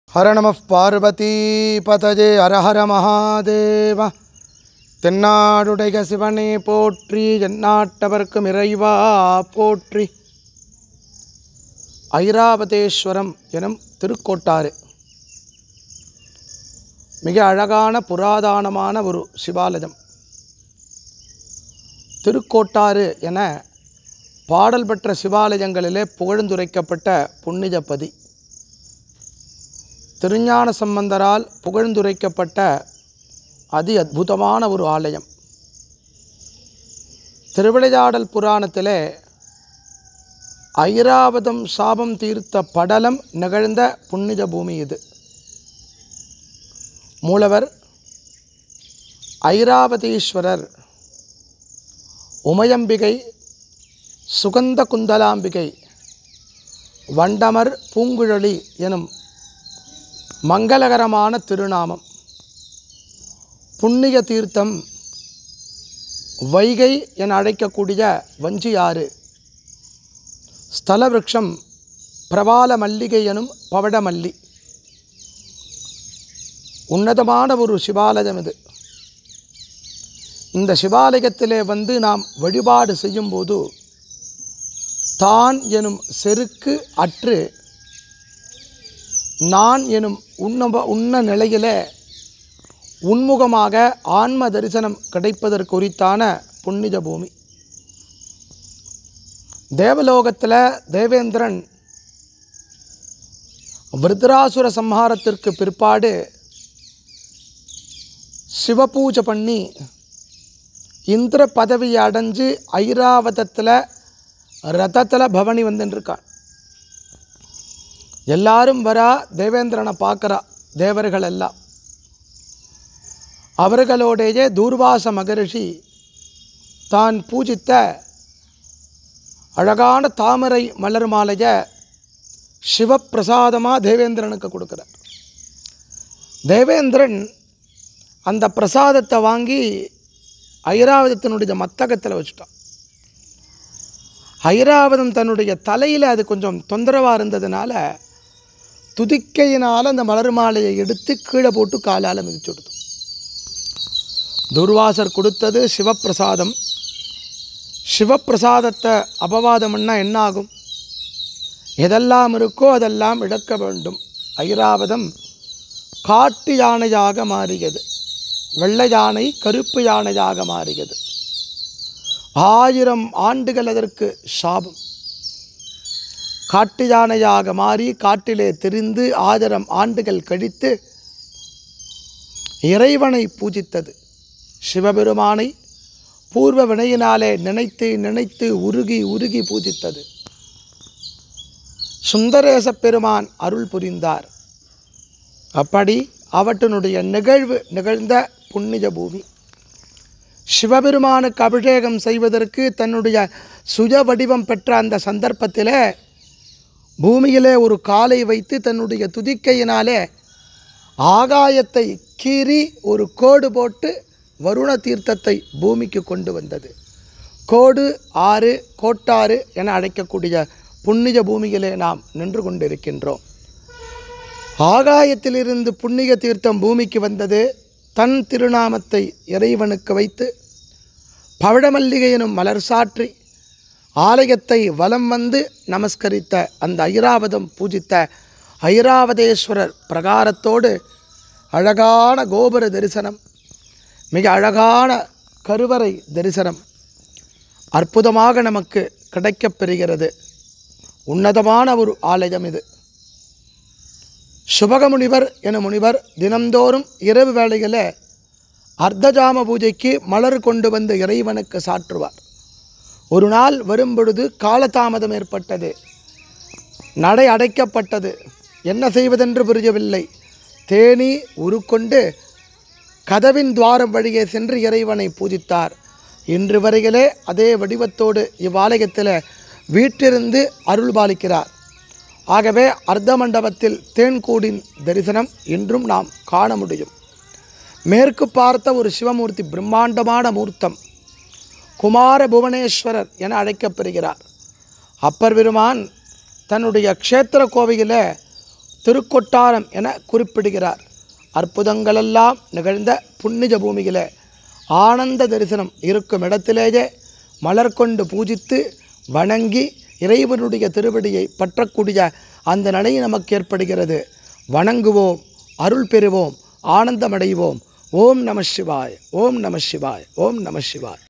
हर नमः पार्वती पतजे हर हर महादेव தென்னாடுடைய சிவனே போற்றி எந்நாட்டவர்க்கும் இறைவா போற்றி. ஐராவதேஸ்வரம் எனும் திருக்கோட்டாறு மிக அழகான புராதனமான ஒரு சிவாலயம். திருக்கோட்டாறு என பாடல் பெற்ற சிவாலயங்களிலே புகழ்ந்துரைக்கப்பட்ட புண்ணியபதி. திருஞான சம்பந்தரால் புகழ்ந்துரைக்கப்பட்ட அதி அற்புதமான ஒரு ஆலயம். திருவிளையாடல் புராணத்திலே ஐராவதம் சாபம் தீர்த்த படலம் நிகழ்ந்த புண்ணிய பூமி இது. மூலவர் ஐராவதீஸ்வரர், உமையம்பிகை, சுகந்த குந்தலாம்பிகை, வண்டமர் பூங்குழலி எனும் மங்களகரமான திருநாமம். புண்ணிய தீர்த்தம் வைகை என அழைக்கக்கூடிய வஞ்சியாறு. ஸ்தல விருட்சம் பிரபால மல்லிகை எனும் பவடமல்லி. உன்னதமான ஒரு சிவாலயம் இது. இந்த சிவாலயத்திலே வந்து நாம் வழிபாடு செய்யும்போது தான் எனும் செருக்கு அற்று நான் எனும் உண்ண நிலையிலே உன்முகமாக ஆன்ம தரிசனம் கிடைப்பதற்கு உரித்தான புண்ணிய பூமி. தேவலோகத்தில் தேவேந்திரன் விருத்ராசுர சம்ஹாரத்திற்கு பிற்பாடு சிவபூஜை பண்ணி இந்திர பதவியை அடைஞ்சு ஐராவதத்தில் ரதத்தில் பவனி வந்துருக்கான். எல்லாரும் வரா, தேவேந்திரனை பார்க்குறா தேவர்கள் எல்லாம். அவர்களோடையே தூர்வாச மகரிஷி தான் பூஜித்த அழகான தாமரை மலர் மாலையை சிவப்பிரசாதமாக தேவேந்திரனுக்கு கொடுக்குறார். தேவேந்திரன் அந்த பிரசாதத்தை வாங்கி ஐராவதத்தினுடைய மத்தகத்தில் வச்சுட்டான். ஐராவதம் தன்னுடைய தலையில் அது கொஞ்சம் தொந்தரவாக இருந்ததுனால துதிக்கையினால் அந்த மலர் மாலையை எடுத்து கீழே போட்டு காலால் மிதிச்சு விடுது. துர்வாசர் கொடுத்தது சிவப்பிரசாதம். சிவப்பிரசாதத்தை அபவாதம்னா என்ன ஆகும்? எதெல்லாம் இருக்கோ அதெல்லாம் இழக்க வேண்டும். ஐராவதம் காட்டு யானையாக மாறியது. வெள்ளை யானை கருப்பு யானையாக மாறியது. 1000 ஆண்டுகள் அதற்கு சாபம். காட்டு யானையாக மாறி காட்டிலே திரிந்து 1000 ஆண்டுகள் கழித்து இறைவனை பூஜித்தது. சிவபெருமானை பூர்வ வினையினாலே நினைத்து நினைத்து உருகி உருகி பூஜித்தது. சுந்தரேச பெருமான் அருள் புரிந்தார். அப்படி அவற்றினுடைய நிகழ்வு நிகழ்ந்த புண்ணிய பூமி. சிவபெருமானுக்கு அபிஷேகம் செய்வதற்கு தன்னுடைய சுய வடிவம் பெற்ற அந்த சந்தர்ப்பத்தில் பூமியிலே ஒரு காலை வைத்து தன்னுடைய துதிக்கையினாலே ஆகாயத்தை கீறி ஒரு கோடு போட்டு வருண தீர்த்தத்தை பூமிக்கு கொண்டு வந்தது. கோடு ஆறு, கோட்டாறு என அழைக்கக்கூடிய புண்ணிய பூமியிலே நாம் நின்று கொண்டிருக்கின்றோம். ஆகாயத்திலிருந்து புண்ணிய தீர்த்தம் பூமிக்கு வந்தது. தன் திருநாமத்தை இறைவனுக்கு வைத்து பவழமல்லிகை எனும் மலர் சாற்றி ஆலயத்தை வலம் வந்து நமஸ்கரித்த அந்த ஐராவதம் பூஜித்த ஐராவதேஸ்வரர் பிரகாரத்தோடு அழகான கோபுர தரிசனம், மிக அழகான கருவறை தரிசனம் அற்புதமாக நமக்கு கிடைக்கப்பெறுகிறது. உன்னதமான ஒரு ஆலயம் இது. சுபகமுனிவர் எனும் முனிவர் தினந்தோறும் இரவு வேளையில் அர்த்தஜாம பூஜைக்கு மலர் கொண்டு வந்து இறைவனுக்கு சாற்றுவார். ஒரு நாள் வரும்பொழுது காலதாமதம் ஏற்பட்டது. நடை அடைக்கப்பட்டது. என்ன செய்வதென்று புரியவில்லை. தேனி உருக்கொண்டு கதவின் துவாரம் வழியே சென்று இறைவனை பூஜித்தார். இன்று வரையிலே அதே வடிவத்தோடு இவ்வாலயத்தில் வீட்டிலிருந்து அருள் பாலிக்கிறார். ஆகவே அர்த்த மண்டபத்தில் தேன்கூடின் தரிசனம் இன்றும் நாம் காண முடியும். மேற்கு பார்த்த ஒரு சிவமூர்த்தி, பிரம்மாண்டமான மூர்த்தம், குமார புவனேஸ்வரர் என அழைக்கப்பெறுகிறார். அப்பர் பெருமான் தன்னுடைய க்ஷேத்திர கோவையில் திருக்கொட்டாரம் என குறிப்பிடுகிறார். அற்புதங்களெல்லாம் நிகழ்ந்த புண்ணிய பூமியிலே ஆனந்த தரிசனம் இருக்கும் இடத்திலேயே மலர் கொண்டு பூஜித்து வணங்கி இறைவனுடைய திருவடியை பற்றக்கூடிய அந்த நிலை நமக்கு ஏற்படுகிறது. வணங்குவோம், அருள் பெறுவோம், ஆனந்தமடைவோம். ஓம் நம சிவாய், ஓம் நம சிவாய், ஓம் நம சிவாய்.